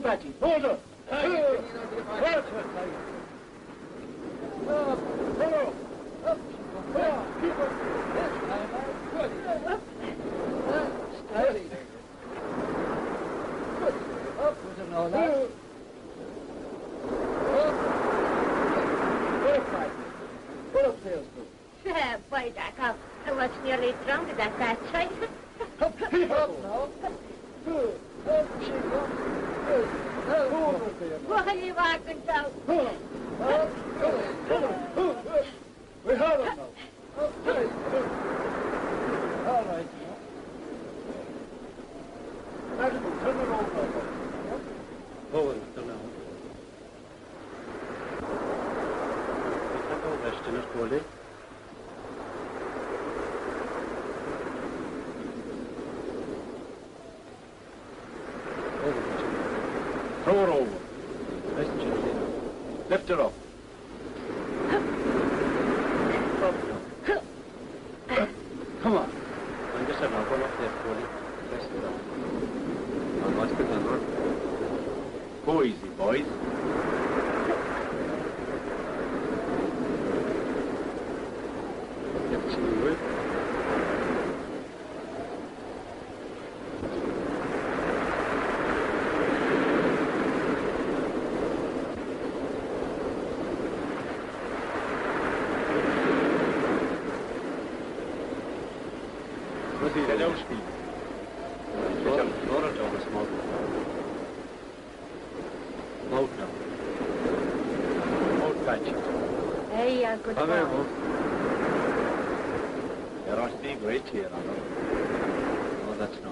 Patty. Hold on. Steady. Good. Up with an all that. Pull up there, Boy, Jack, I was nearly drunk at that time. Up now. Good. Up, she up. Good. What are you walking down? Up. We have it now. Up, tight. All right. That'll be. Turn it over. Hold it now. You can go rest in it, Goldie. Throw her over. Rest gently. Lift her up. Up now. Come on. I'm just having a run up there, Goldie. Rest it up. Now, what's the number? Go easy, boys. Lift she will. Get out, Steve. Throw it down the smoke. Mouth now. Out, Patty. Hey, good Come here, boy. Mouth. You're not being great here, Anna. Oh, that's not.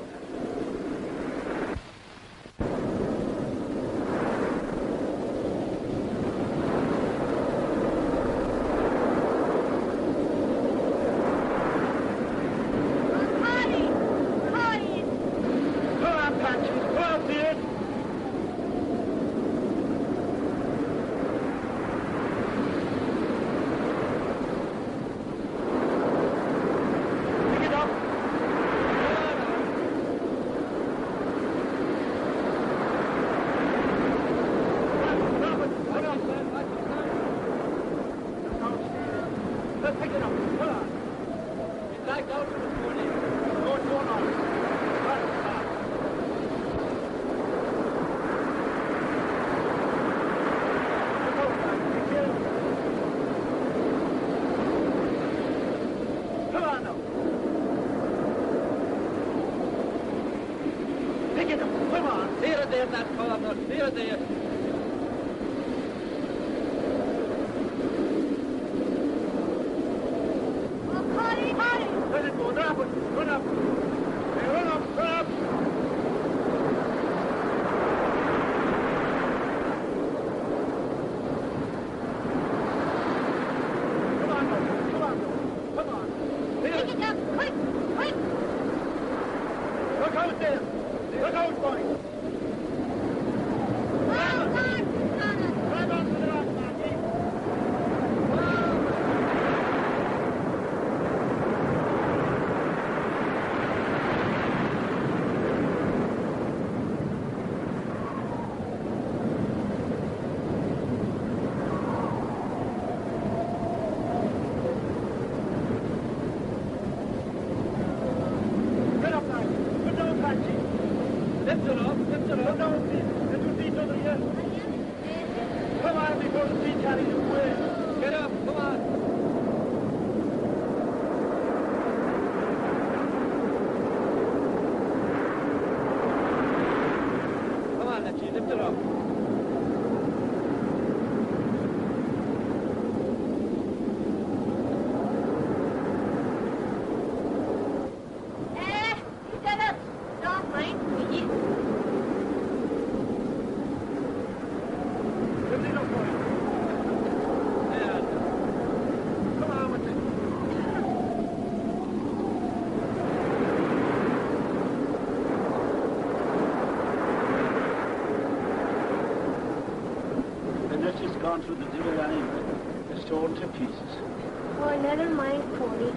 Gone through the devil anyway. It's torn to pieces. Oh, never mind, Cody.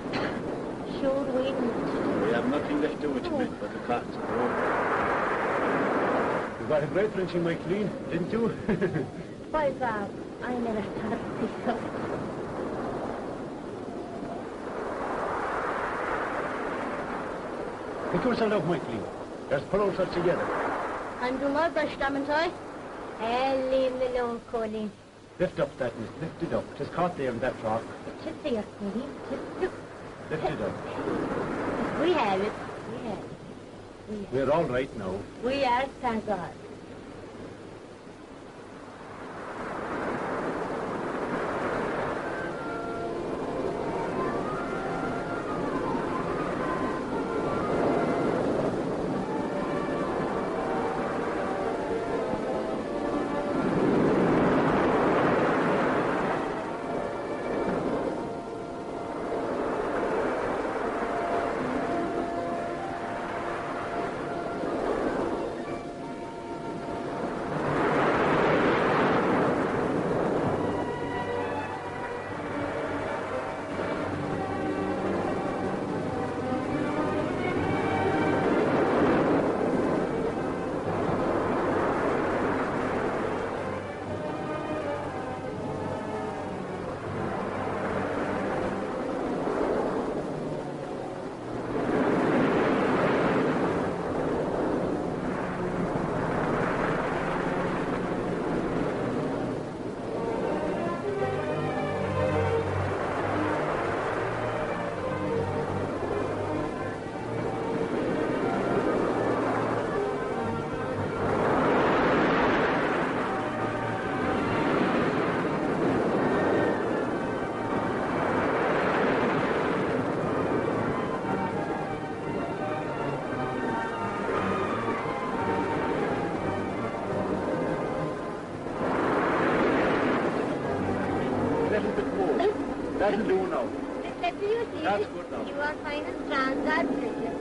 Sure, wait a minute. We have nothing left to do with it but the carts of the road. got a great wrenching my clean, didn't you? By God, I never thought of this stuff. Pick yourself up, my clean. Let's pull ourselves together. I'm doing my best, haven't I? Leave me alone, Colleen. Lift up that, miss. Lift it up. Just caught there in that rock. Just there, Colleen. Just look. Lift it up. We have it. We have it. We're all right now. We are, thank God. That'll do now. Let you see. That's good now. You are fine and strong. God bless you.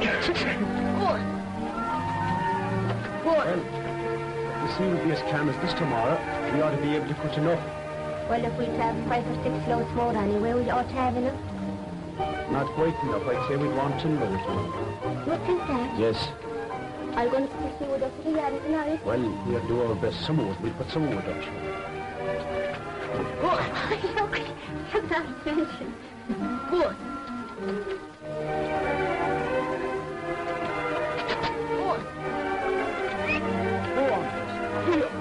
Go on. Go on. Well, the sea will be as calm as this tomorrow. We ought to be able to catch enough. Well, if we travel 5 or 6 loads more anyway, we ought to have enough. Not quite enough. I'd say we'd want 10 loads. You think that? Yes. I'm going to see with us to the yard tonight. Well, we'll do our best. Some of us, we'll put some of it up. Go on. Look, have that attention. Go on. Go on. Go on. Here.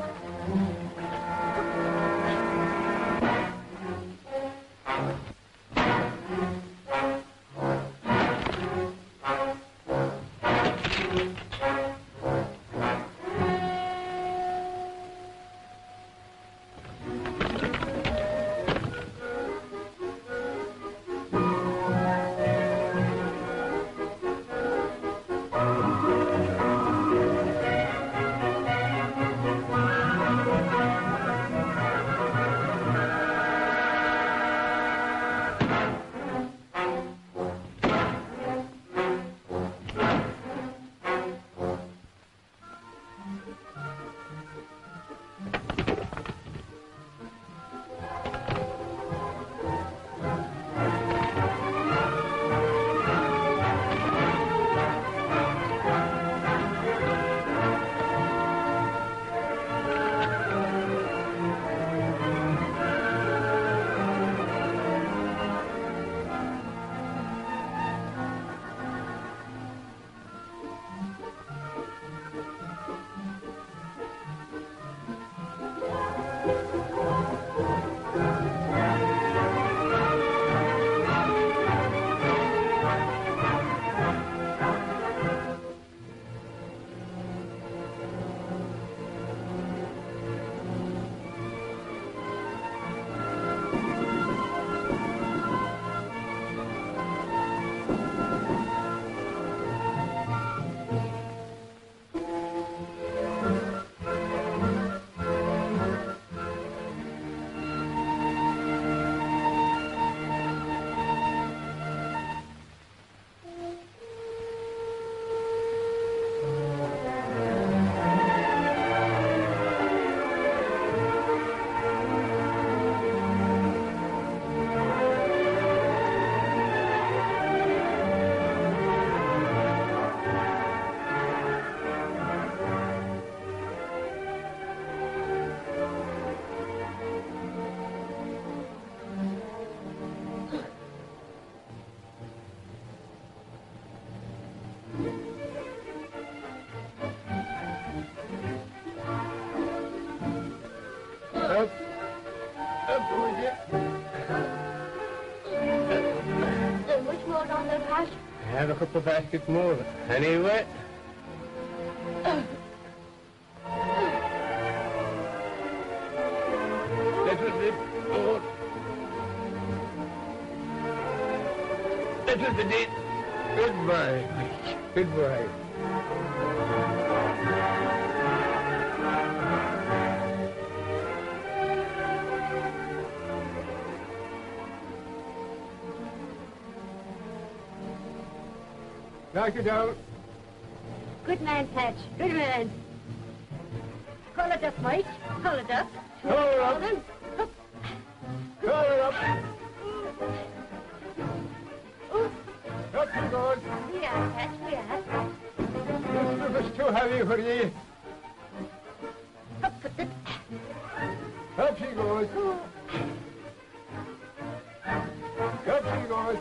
Up with you. There's much more down there, Pat. Have a couple of baskets more. Anyway. Little bit more. Little bit. Goodbye. Goodbye. Knock it down. Good man, Pat. Good man. Call it up, Mike. Call it up. Call her up. Colin. Up. Call her up. Oh, Up she goes. we are, Pat. We are. This stuff is too heavy for you. Up with it. Up she goes. Oh, Up she goes.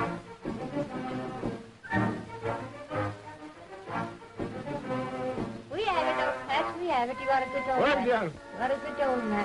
we have it, old Pat. We have it. You got a good old Well man. done. You got a good old man.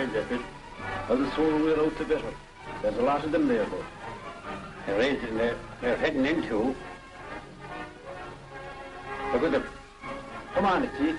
mind, Jekyll. Well, the sooner we're out, the better. There's a lot of them there, though. They're heading into. Look at them. Come on, Itchy.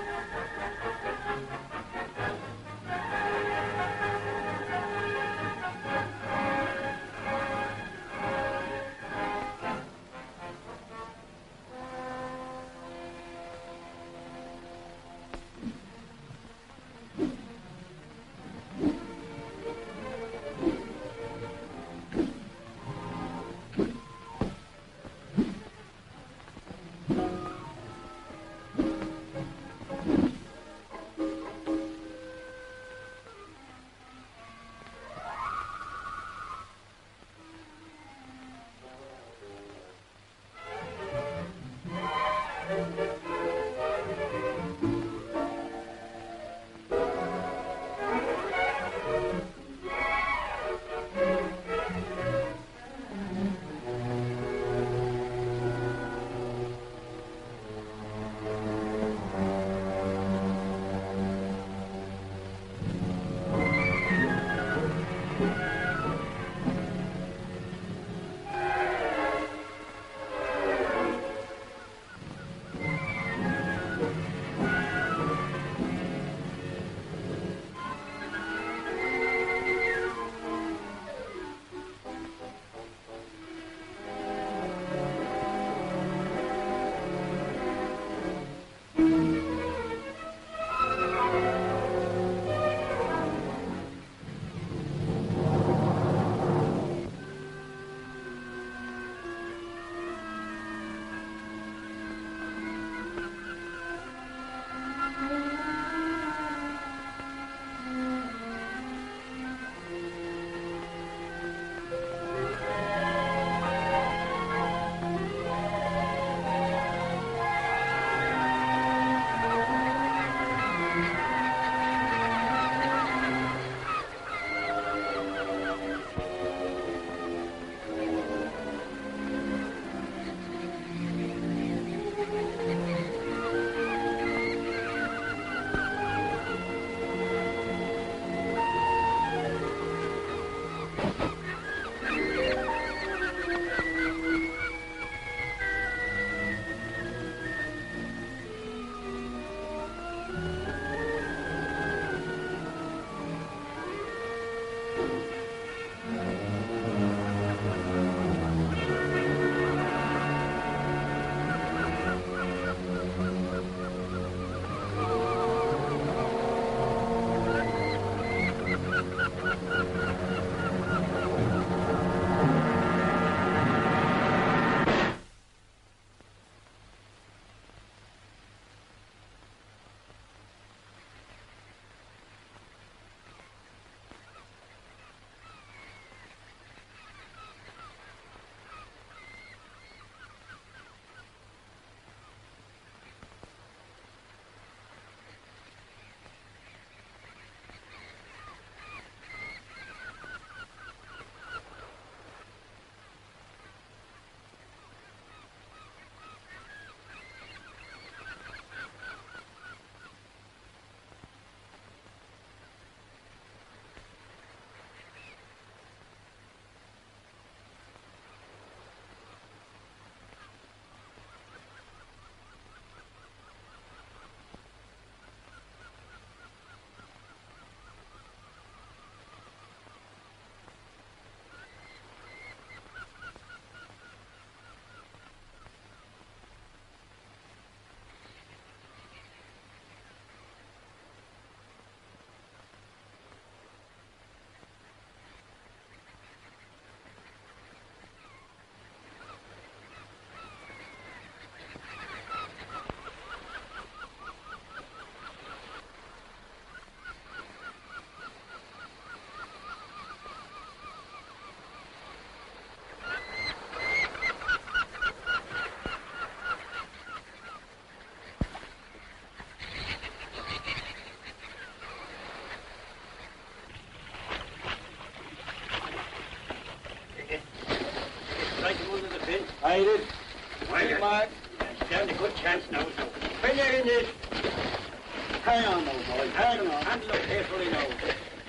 I did. Well, Mark. Stand a good chance now, so. When you're in this, hang on now, boys, hang on. Handle it carefully now.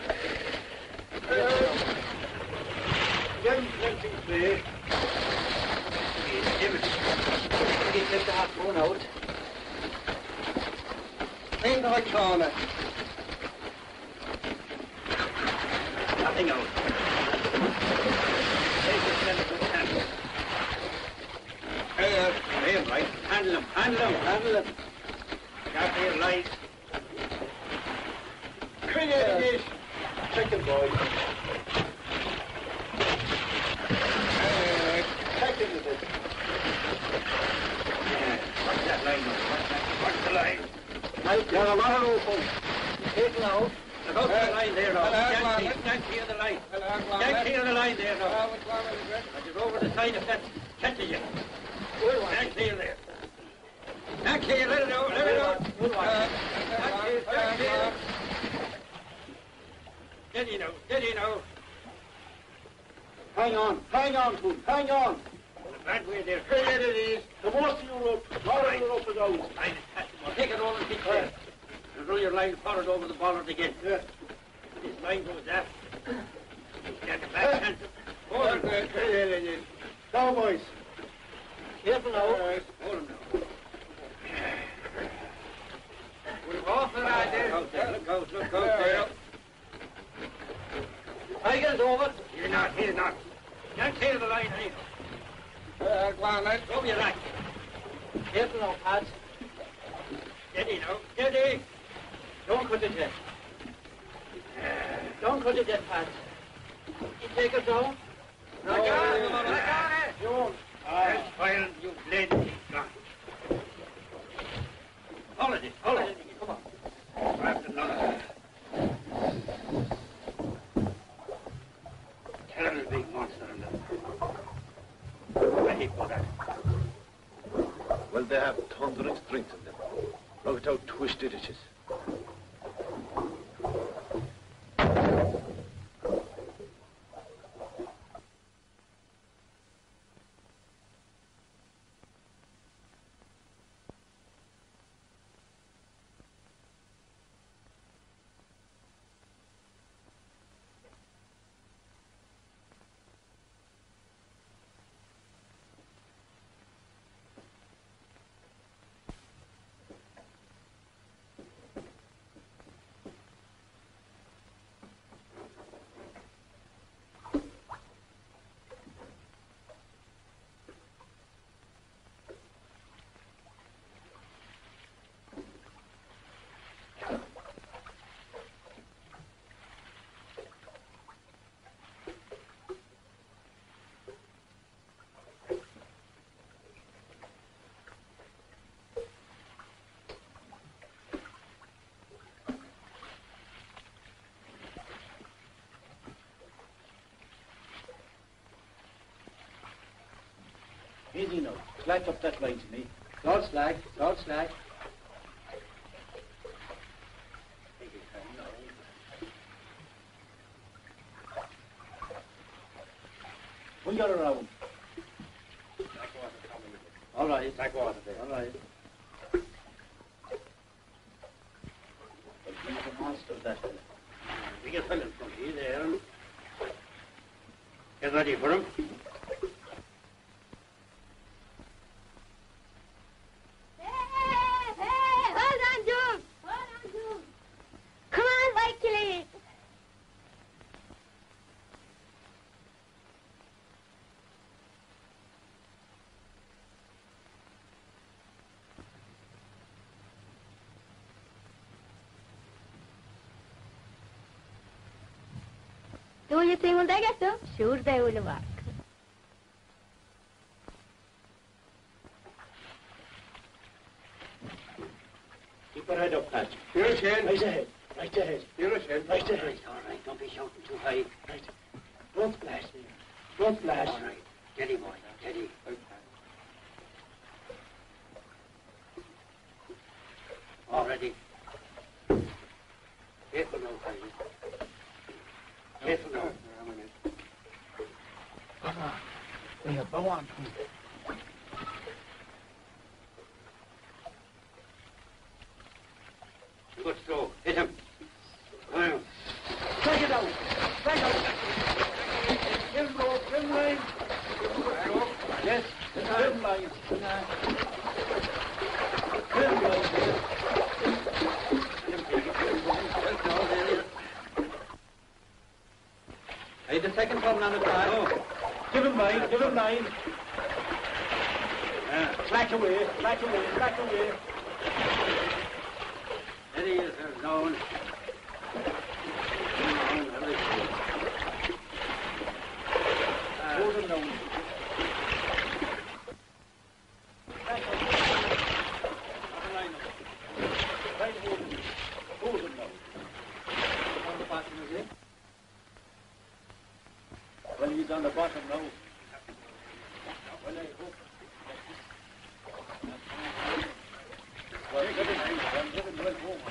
Young plenty play. He took the half one out. Clean the corner. Nothing out. Take the center of hand. Hey, right. Handle him, handle him, handle him. Got here, light. Create it. Second boy. Second is it. What's that line? What's the line? Right, you're a lot open. Take it out. Look out the line there now. Can't clear the line. Can't clear the line there now. But you're over the side of that catches you. Can't clear there. Can't clear, let it out, let it out. Can't clear. Steady now, steady now. Hang on to him, hang on. In a bad way there. Create it is. The most of your rope, lot of your rope is out. Line is catching. I'll take it over and keep clear. And roll your line forward over the bollard again. Yeah. This line goes that. Get the back hand. Hold him. Create it is. Now, boys. Careful now. Hold him now. We're off the line there. Look out there. I get it over. He's not. Can't clear the line anyhow. Go on, let's Over your line. Careful now, Pat. Steady now, steady. Don't cut it yet. Don't cut it yet, Pat. You take it down. No, I got it. You won't. That's fine, you blade. Hold it. Come on. Grab the knot. Terrible big monster in there. Ready for that. Well, they have thundering strength in them. Look at how twisted it is. Easy now. Slack up that line to me. Don't slack. Pull your around. All right. Back water there. All right. He's a monster, that fella. We get fell in front of you there. Get ready for him. Do you think they get them? Sure they will work. Keep your head up, Pat. You're a shed. Right ahead. Right ahead. You're a shed. Right ahead. All right. Don't be shouting too high. Right. Don't flash me. Don't flash. All right. Steady, boy. Steady. All ready. Careful now, Harry. Careful now. Come on. There, go on. Good throw. Hit him. Well. Take it out. Take it out. Hey, the second coming on the car. Oh. Give him mine, give him mine. Slack away, slack away, slack away. There he is, there's no one. Hold him down. Right, hold him. Hold him down. On the bottom, is it? Well, he's on the bottom now. Well, I hope. Well, get him well home.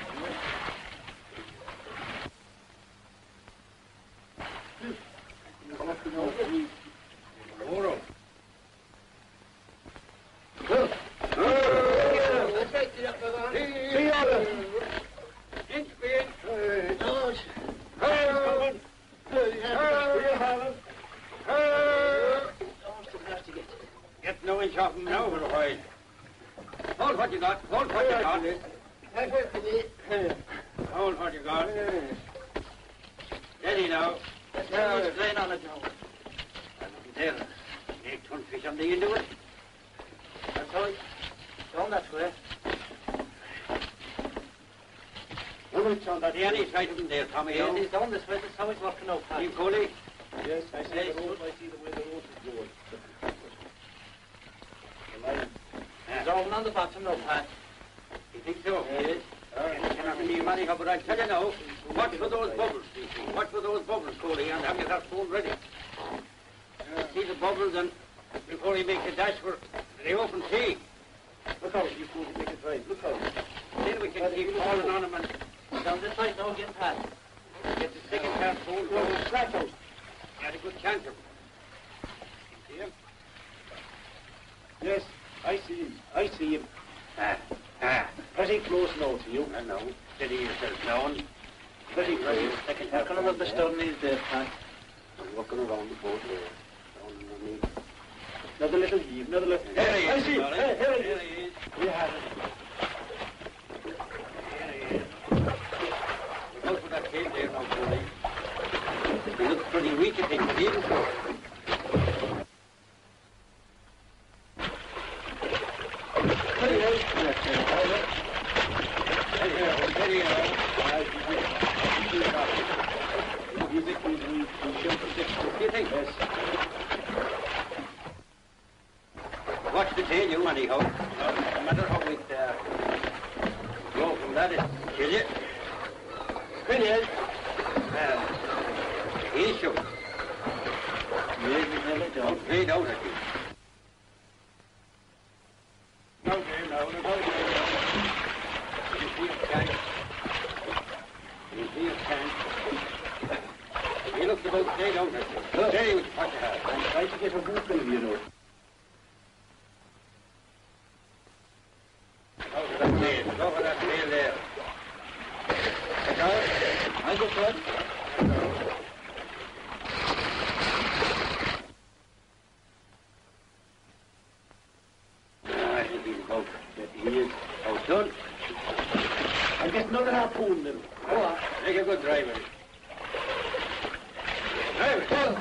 Get no inch off him now for a while. Hold what you got, hold what you got. Hold what you got. Steady now. Strain on it now. There. Make tonfish on the end of it. That's right. Down that way. The any side of him there, Tommy. Yes, he's down this way. That's how he's working out. You Coley? Yes, I see the road. I see the way the road is going. The line. He's down on the bottom now, Pat. You think so? Yes. You cannot be money, but I tell you now, watch for those bubbles, DC. Watch for those bubbles, Coley, and have your that phone ready. See the bubbles, and before he makes a dash for the open sea. Look out, you fool, take it right. Look out. Then we can keep falling on him and Down this side now again, Pat. get the second half phone Go, going. slack out. He had a good chance of him. See him? Yes, I see him. I see him. Ah. Pretty close now to you. I know. Steady yourself down. Pretty close. Second How half. can I rub the stone these days, Pat? I'm walking around the boat there. Down underneath. Another little heave, another little... There he is. I see him. Coley. Here he There is. he is. We have it. There he is. Look out for that tail there now, Coley. He looks pretty weak, I think, but even so. Pretty well. There you are. Music, we should What do you think? Yes. Watch the tail, you, anyhow. No matter how it go from that, it'll kill you. Pretty well. He's sure. Yes, we never Don't do. fade out at you. Now, there, now, look out there. You see his tank. You see his tank. He looks about fade out at you. Look. There you what you have. I'm trying to get a hoop of you know. Go for that tail. Go for that tail there. Look out. I go first. I think he's about. He is outdone. I get another harpoon then. Go on. Make a good drive with it. Drive it.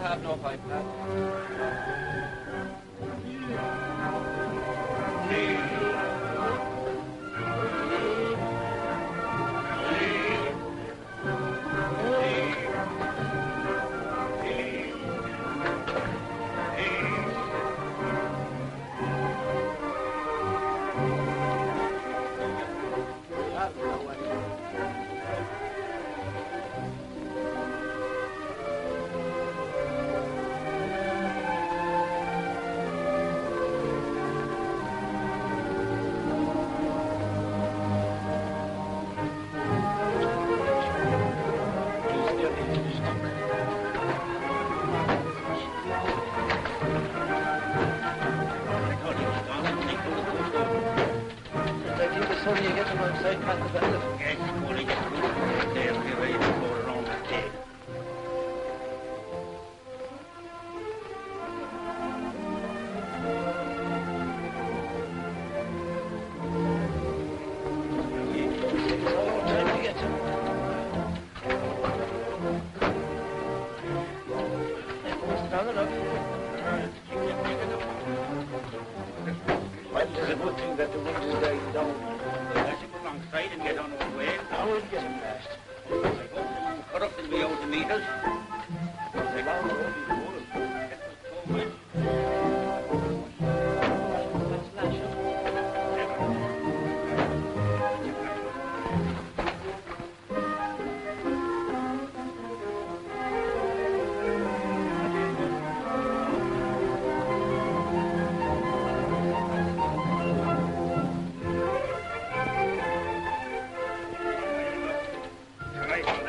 have no pipe, lad. Sorry, you get them outside, Pat, the better. Yes, only get through there, be ready to go around that day. Well, it's a good thing that the wind is dying down. Let's go alongside and get on our way. I will get him fast. I hope they won't cut up and be out to meet us. It's a long road before us. It was too much. Right.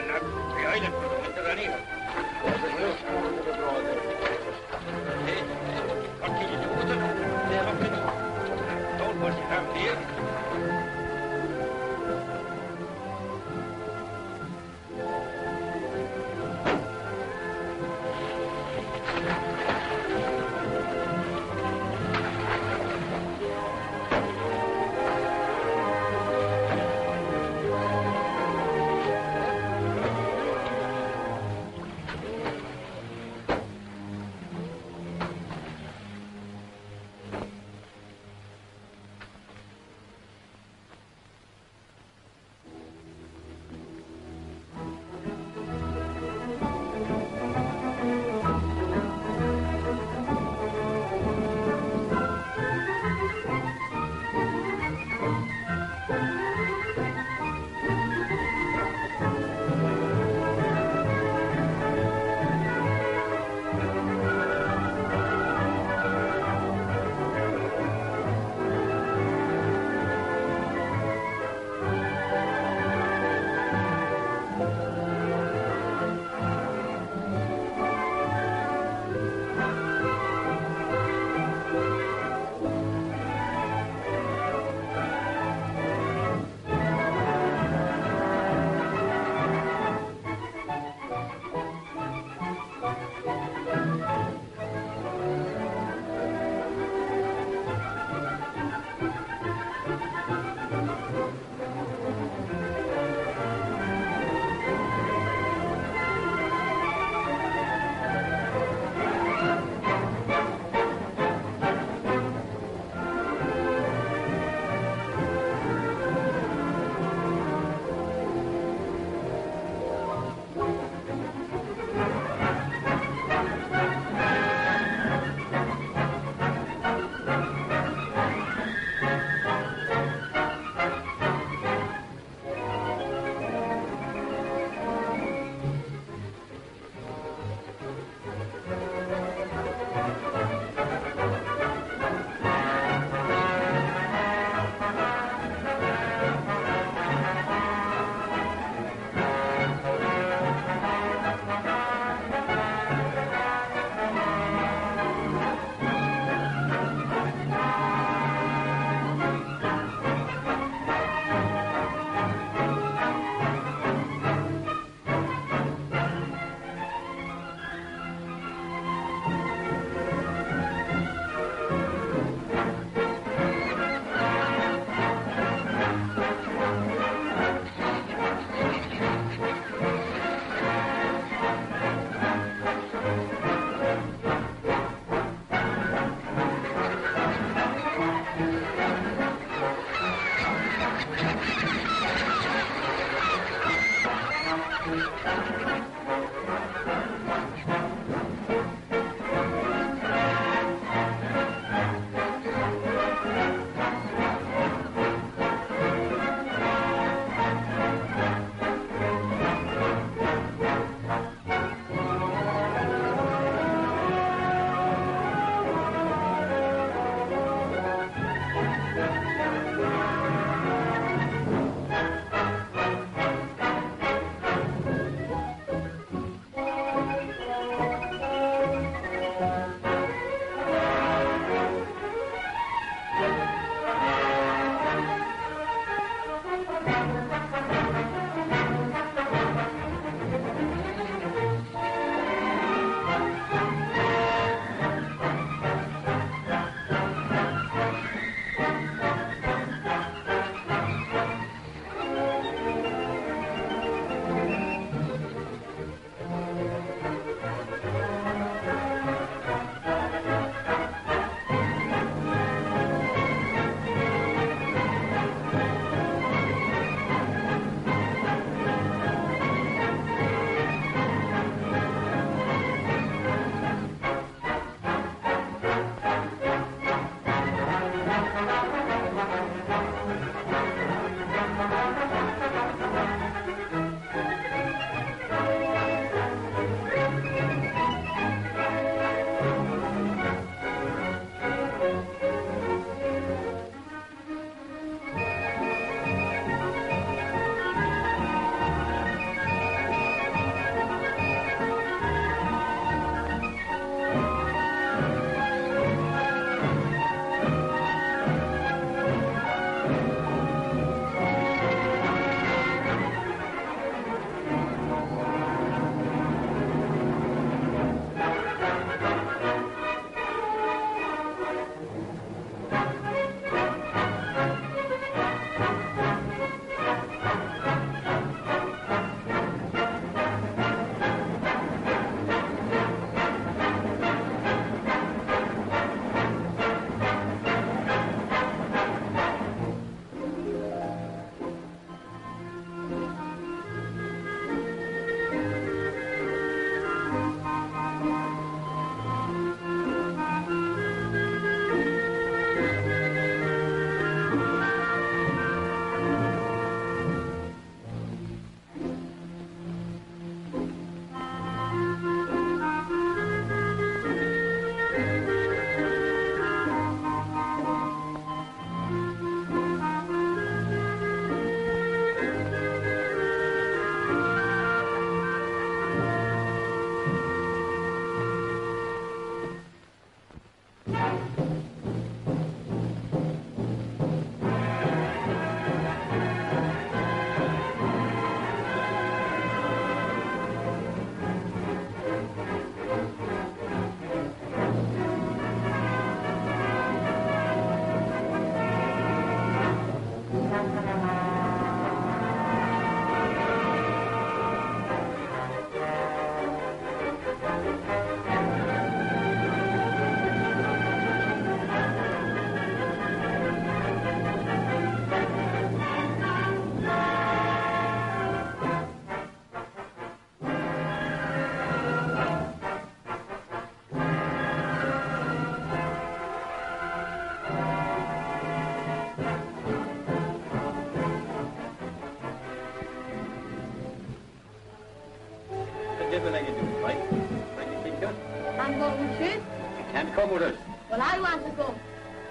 devil like you do, right? Like you think that? I'm going with you. You can't come with us. Well, I want to go.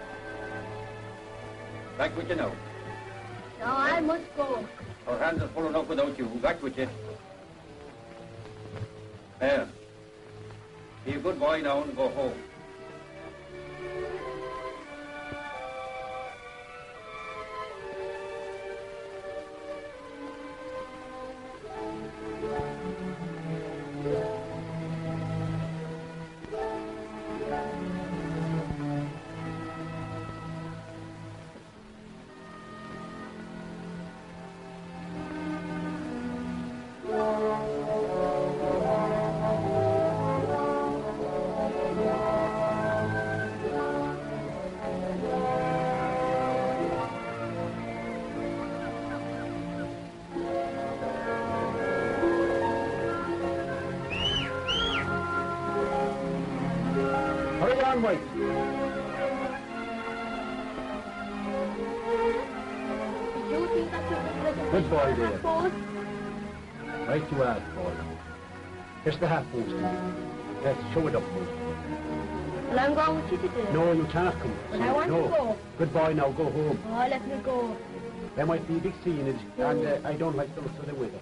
Back with you now. No, I must go. Our hands are full enough without you. Back with you. There. Be a good boy now and go home. Hurry on, Mike. Did you think that you could Good boy, dear. Paul? Right you are, Paul. Here's the half post. Let's show it up, Paul. Well, I'm going with you today. No, you can't come. Well, I want no. to go. Good boy, now go home. Oh, let me go. There might be a big scene, and I don't like the looks of the weather.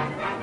Thank you.